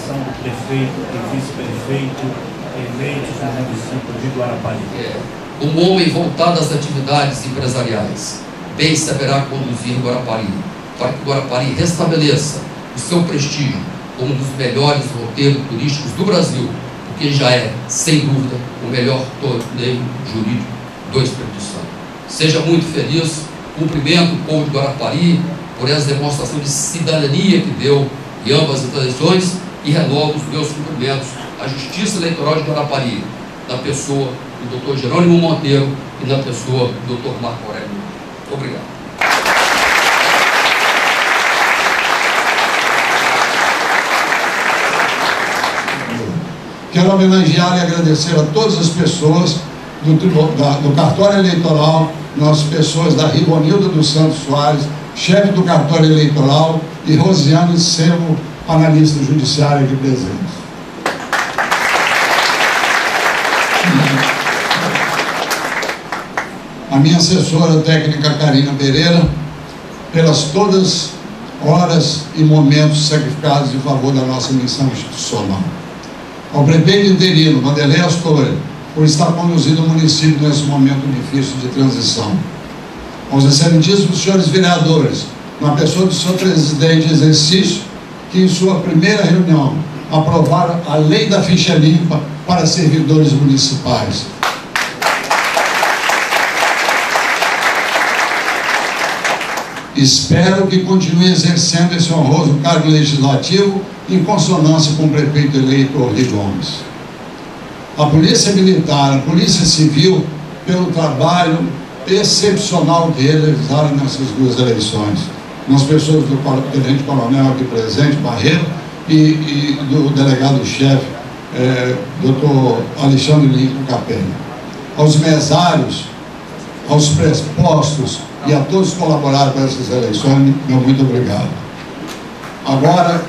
eleição do prefeito e vice-prefeito eleitos no município de Guarapari. Um homem voltado às atividades empresariais, bem saberá conduzir Guarapari, para que Guarapari restabeleça o seu prestígio como um dos melhores roteiros turísticos do Brasil, porque já é, sem dúvida, o melhor torneio jurídico do Espírito Santo. Seja muito feliz, cumprimento o povo de Guarapari por essa demonstração de cidadania que deu em ambas as eleições e renovo os meus cumprimentos à Justiça Eleitoral de Guarapari, na pessoa do Dr. Jerônimo Monteiro e na pessoa do Dr. Marco Aurélio. Muito obrigado. Quero homenagear e agradecer a todas as pessoas do cartório eleitoral, nossas pessoas da Ribonilda dos Santos Soares, chefe do cartório eleitoral, e Rosiane Semo, analista judiciária aqui presente. A minha assessora técnica Karina Pereira, pelas todas horas e momentos sacrificados em favor da nossa missão institucional. Ao prefeito interino, Vanderlei Astori, por estar conduzindo o município nesse momento difícil de transição. Aos excelentíssimos senhores vereadores, na pessoa do seu presidente de exercício, que em sua primeira reunião aprovaram a lei da ficha limpa para servidores municipais. Espero que continue exercendo esse honroso cargo legislativo em consonância com o prefeito eleito Orly Gomes. A Polícia Militar, a Polícia Civil, pelo trabalho excepcional que realizaram nessas duas eleições, nas pessoas do Tenente Coronel aqui presente, Barreiro, e do delegado-chefe, Dr. Alexandre Limpo Capelli. Aos mesários, aos prespostos e a todos que colaboraram com essas eleições, meu muito obrigado. Agora,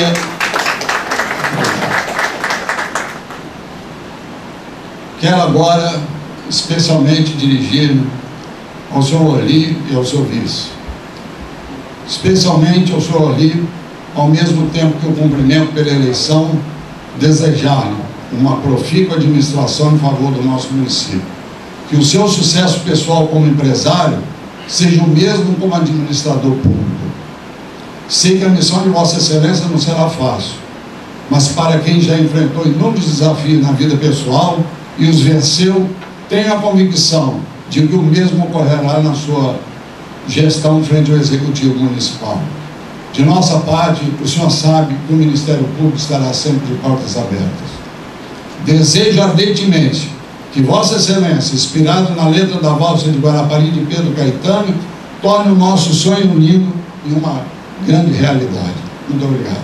quero agora, especialmente, dirigir-me ao senhor Orly e ao seu vice. Especialmente ao senhor Orly, ao mesmo tempo que eu cumprimento pela eleição, desejar-lhe uma profícua administração em favor do nosso município. Que o seu sucesso pessoal como empresário seja o mesmo como administrador público. Sei que a missão de Vossa Excelência não será fácil, mas para quem já enfrentou inúmeros desafios na vida pessoal e os venceu, tenho a convicção de que o mesmo ocorrerá na sua gestão frente ao Executivo Municipal. De nossa parte, o senhor sabe que o Ministério Público estará sempre de portas abertas. Desejo ardentemente que Vossa Excelência, inspirado na letra da valsa de Guarapari de Pedro Caetano, torne o nosso sonho unido em uma grande realidade. Muito obrigado.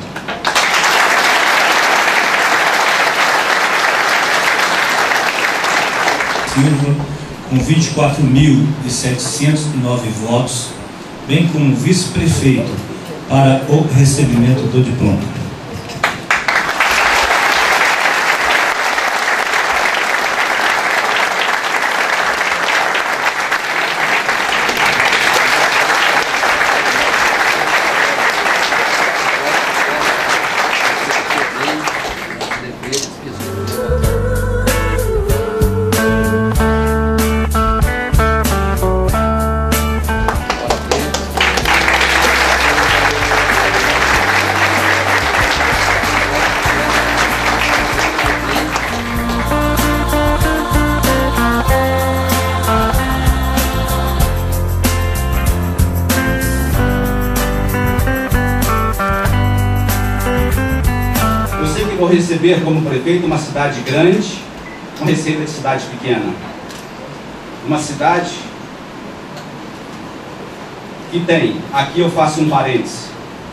Silva, com 24.709 votos, bem como vice-prefeito, para o recebimento do diploma. Vou receber como prefeito uma cidade grande, uma receita de cidade pequena. Uma cidade que tem, aqui eu faço um parêntese,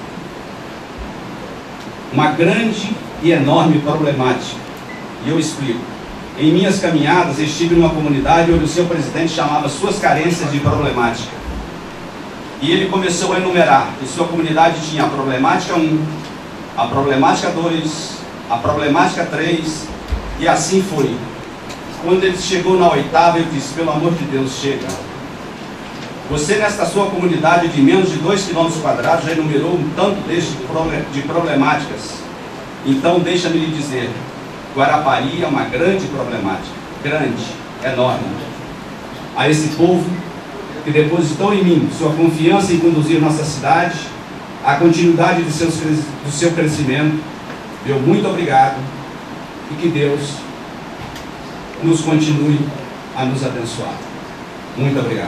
uma grande e enorme problemática. E eu explico. Em minhas caminhadas, estive numa comunidade onde o seu presidente chamava suas carências de problemática. E ele começou a enumerar que sua comunidade tinha a problemática 1, a problemática 2, a problemática 3, e assim foi. Quando ele chegou na 8ª, eu disse: pelo amor de Deus, chega. Você, nesta sua comunidade de menos de 2 km², já enumerou um tanto de problemáticas. Então, deixa-me lhe dizer, Guarapari é uma grande problemática, grande, enorme. A esse povo que depositou em mim sua confiança em conduzir nossa cidade à continuidade do seu crescimento, meu muito obrigado e que Deus nos continue a nos abençoar. Muito obrigado.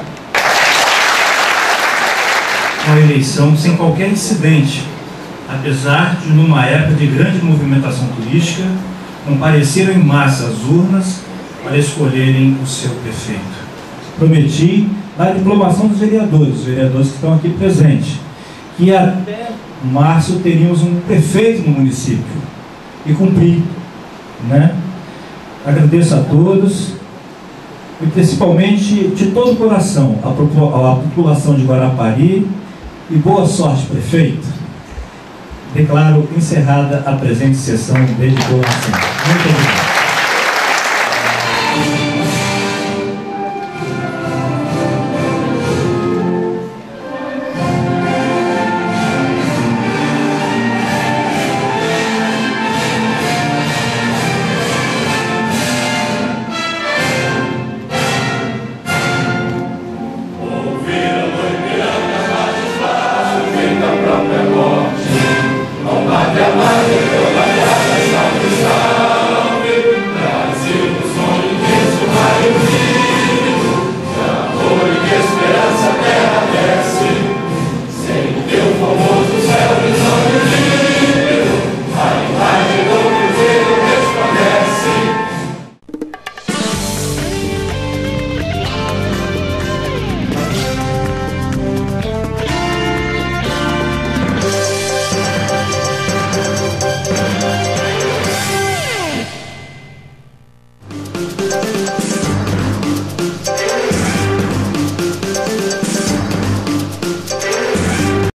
A eleição sem qualquer incidente, apesar de, numa época de grande movimentação turística, compareceram em massa às urnas para escolherem o seu prefeito. Prometi, na diplomação dos vereadores, os vereadores que estão aqui presentes, que até março teríamos um prefeito no município. E cumpri, né? Agradeço a todos e principalmente de todo o coração a população de Guarapari e boa sorte, prefeito. Declaro encerrada a presente sessão de diplomação. Muito obrigado.